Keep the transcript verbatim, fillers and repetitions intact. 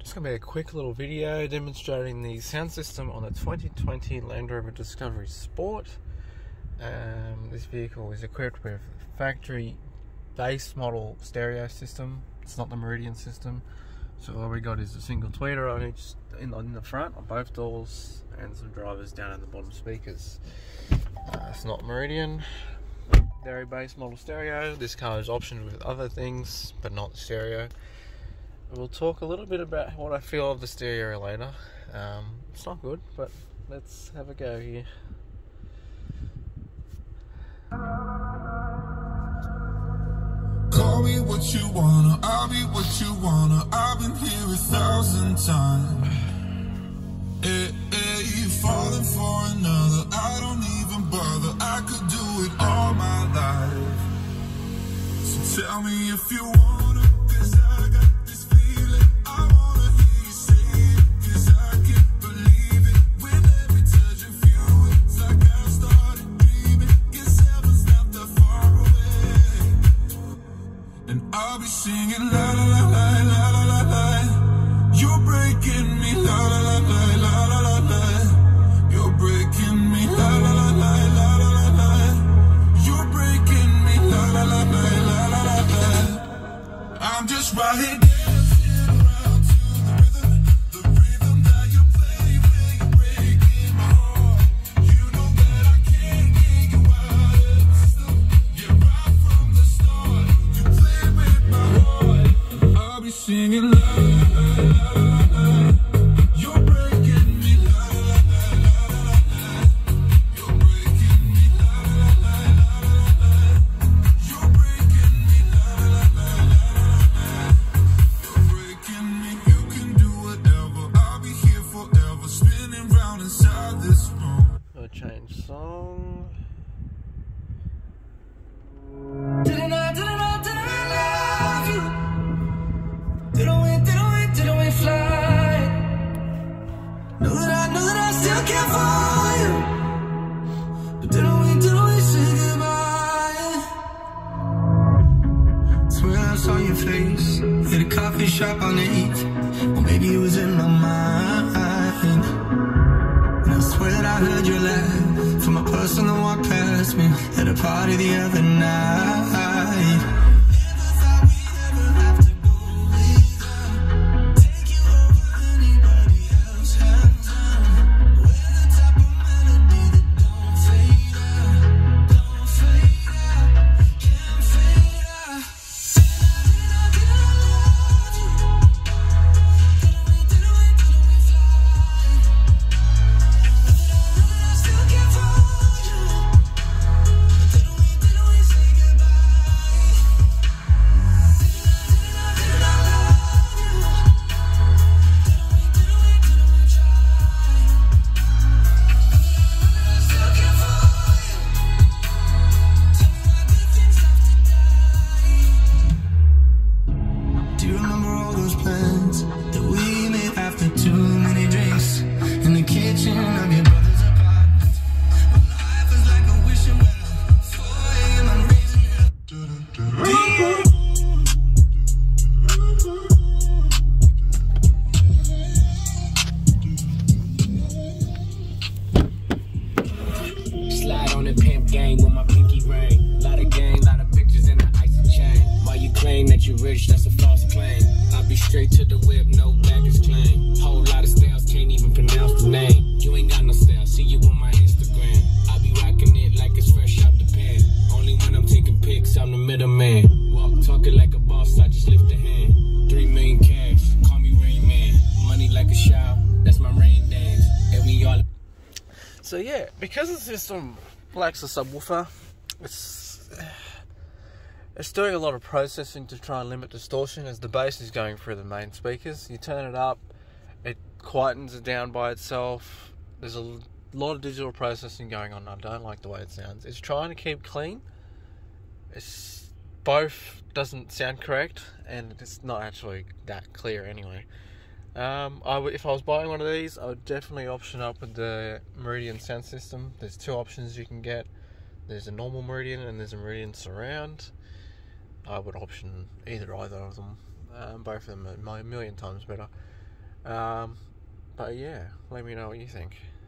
It's going to be a quick little video demonstrating the sound system on the twenty twenty Land Rover Discovery Sport. Um, this vehicle is equipped with factory base model stereo system. It's not the Meridian system. So all we got is a single tweeter on each in, in the front on both doors and some drivers down in the bottom speakers. Uh, it's not Meridian. Very base model stereo. This car is optioned with other things, but not stereo. We'll talk a little bit about what I feel of the stereo later. Um, it's not good, but let's have a go here. Call me what you wanna, I'll be what you wanna. I've been here a thousand times. Hey, hey, you falling for another, I don't even bother. I could do it all my life. So tell me if you wanna, cause I got this feeling. I wanna hear you say it, cause I can't believe it. With every touch of you, it's like I started dreaming. Guess heaven's not that far away. And I'll be singing la la la la la la la la. You're breaking me la la la la la la la la. You're breaking me la la la la la la la la. You're breaking me la la la la la la la la. I'm just right here dancing around to the rhythm, the rhythm that you play when you're breaking my heart. You know that I can't get you out of the system. Yeah, right from the start, you play with my heart. I'll be singing la la la la la la. You're breaking me la la la la la la. You're breaking me la la la la la la. You're breaking me la la la la la la. You're breaking me. You can do whatever. I'll be here forever, spinning round inside this room. I'll change song. Didn't I, didn't I, didn't I love you? Didn't we, didn't we, didn't we fly? Know that I, know that I still care for you. But didn't we, didn't we say goodbye? Swear I saw your face at a coffee shop on eighth. Or maybe it was in my mind. And I swear that I heard your laugh from a person that walked past me at a party the other night. Never thought we'd ever have to go without. Take you over anybody else has done. We're the type of melody that don't fade out, don't fade out, can't fade out. Didn't I, didn't I love you? Didn't we, didn't we, didn't we fly? I still care for you. Didn't we, didn't we say goodbye? Didn't I, didn't I, didn't I love you? Didn't we, didn't we, didn't we try? I still care for you. Tell me why good things have to die. Do you remember all those plans that we made after too many drinks in the kitchen of your brother's apartment? When life is like a wishing well, four a m I'm raising hell. Slide on the pimp gang with my pinky ring. Lot of gang, lot of pictures in the icy chain. While you claim that you're rich, that's a false claim. I'll be straight to the whip, no baggage claim. Whole lot of styles, can't even pronounce the name. You ain't got no style, see you on my Instagram. I'll be rocking it like it's fresh out the pan. Only when I'm taking pics, I'm the middleman. Walk talking like a boss, I just lift a hand. Three million cash, call me Rain Man. Money like a shower, that's my rain dance. And we all So yeah, because the system lacks a subwoofer, it's it's doing a lot of processing to try and limit distortion as the bass is going through the main speakers. You turn it up, it quietens it down by itself. There's a lot of digital processing going on. I don't like the way it sounds. It's trying to keep clean. It's both doesn't sound correct, and it's not actually that clear anyway. Um, I would, if I was buying one of these, I would definitely option up with the Meridian sound system. There's two options you can get. There's a normal Meridian and there's a Meridian surround. I would option either either of them. Um, both of them are a million times better. Um, but yeah, let me know what you think.